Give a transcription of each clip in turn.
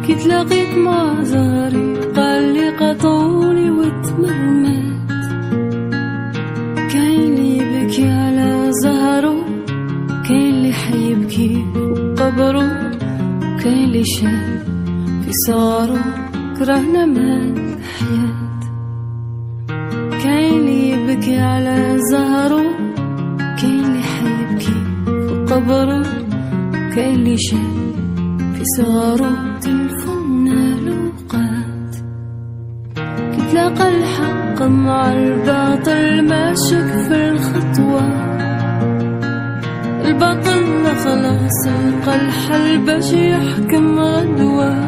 كي تلاقيت مع زهري قال لي قطولي وتمرمات. كاين اللي يبكي على زهرو، كاين اللي حيبكي فوق قبرو، كاين اللي شاف في صغرو كرهنا مال الحياة. كاين اللي يبكي على زهرو، كاين اللي حيبكي فوق قبرو، كاين اللي شاف في صغرو تلفنا الأوقات. كي تلاقى الحق مع الباطل ماشك في الخطوة، الباطل خلاص لقى الحل باش يحكم غدوة.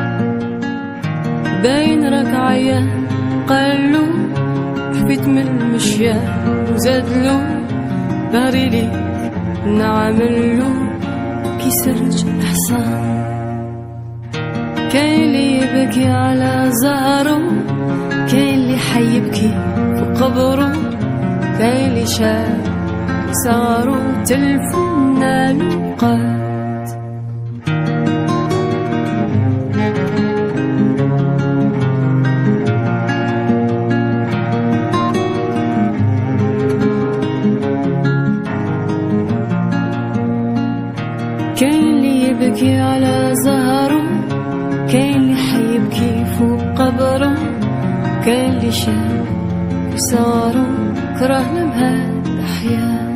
باين راك عيان قالو حفيت من المشيان وزادلو باري ليك نعملو كي سرج الحصان. كاين اللي يبكي على زهرو، كاين اللي حيبكي في قبرو، كاين اللي شاف صغرو تلفنا الأوقات. كاين اللي يبكي على زهرو، كاين اللي حيبكي فوق قبرو، كاين اللي شاف في صغرو كرهنا بهاد الحياة.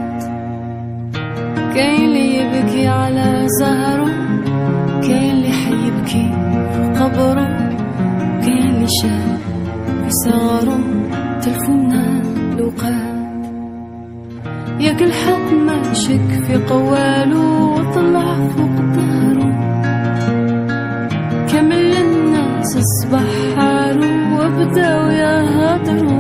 كاين اللي يبكي على زهرو، كاين اللي حيبكي فوق قبرو، كاين اللي شاف في صغرو تلفونا الأوقات. ياك الحق ماشك في قوالو وطلع فوق ظهرو، كامل الناس اصبح حالو وبداو يهدرو.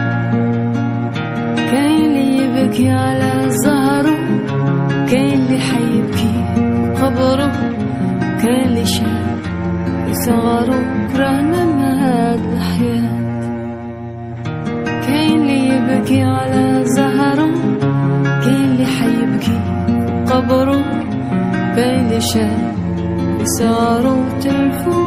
كاين اللي يبكي على زهرو، كاين اللي حيبكي قبرو، كاين اللي شاف صغرو كرهنا مهاد الحياة. كاين اللي يبكي على زهرو، كاين اللي حيبكي قبرو، كاين اللي شاف صغرو تلفو